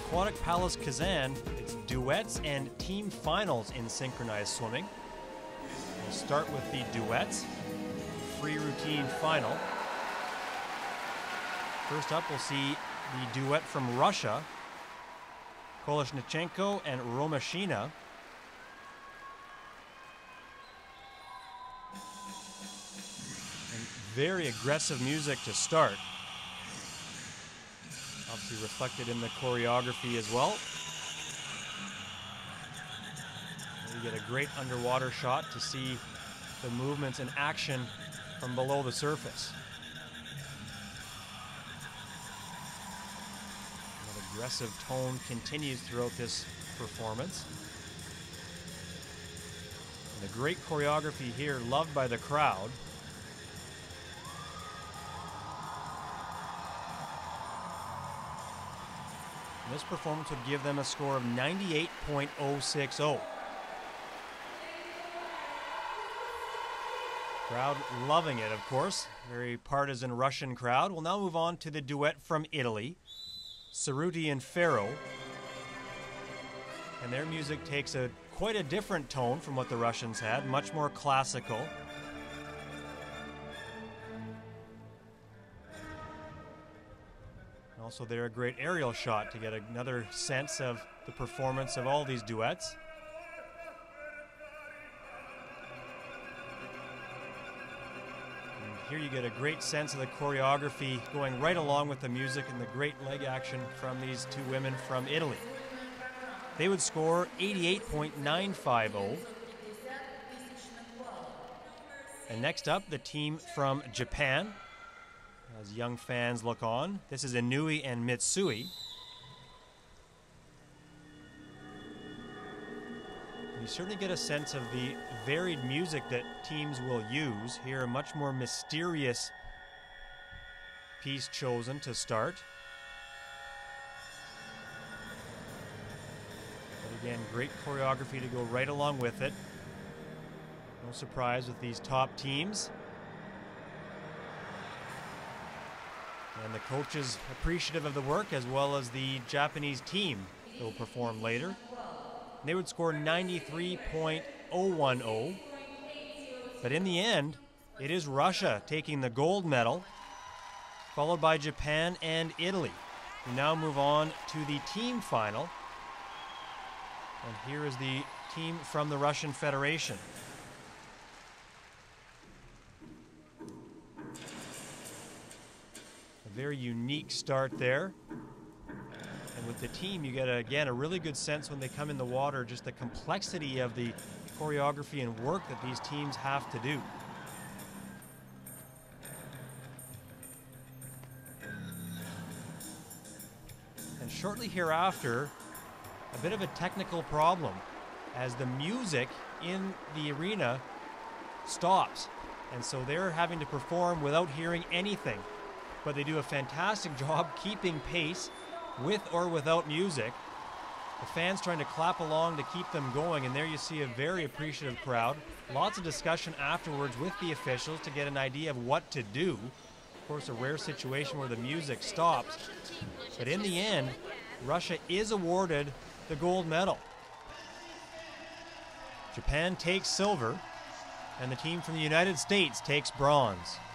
Aquatic Palace Kazan, it's duets and team finals in synchronized swimming. We'll start with the duets, free routine final. First up, we'll see the duet from Russia, Kolesnichenko and Romashina. And very aggressive music to start. Obviously reflected in the choreography as well. You get a great underwater shot to see the movements in action from below the surface. That aggressive tone continues throughout this performance. And a great choreography here, loved by the crowd. And this performance would give them a score of 98.060. Crowd loving it, of course. Very partisan Russian crowd. We'll now move on to the duet from Italy, Cerruti and Ferro. And their music takes quite a different tone from what the Russians had, much more classical. And also they're a great aerial shot to get another sense of the performance of all these duets. Here you get a great sense of the choreography going right along with the music and the great leg action from these two women from Italy. They would score 88.950. And next up, the team from Japan, as young fans look on. This is Inui and Mitsui. You certainly get a sense of the varied music that teams will use. Here, a much more mysterious piece chosen to start. But again, great choreography to go right along with it. No surprise with these top teams. And the coaches appreciative of the work, as well as the Japanese team that will perform later. They would score 93.010. But in the end, it is Russia taking the gold medal, followed by Japan and Italy. We now move on to the team final. And here is the team from the Russian Federation. A very unique start there. And with the team, you get, again, a really good sense when they come in the water, just the complexity of the choreography and work that these teams have to do. And shortly hereafter, a bit of a technical problem as the music in the arena stops. And so they're having to perform without hearing anything. But they do a fantastic job keeping pace with or without music. The fans trying to clap along to keep them going, and there you see a very appreciative crowd. Lots of discussion afterwards with the officials to get an idea of what to do. Of course, a rare situation where the music stops. But in the end, Russia is awarded the gold medal. Japan takes silver, and the team from the United States takes bronze.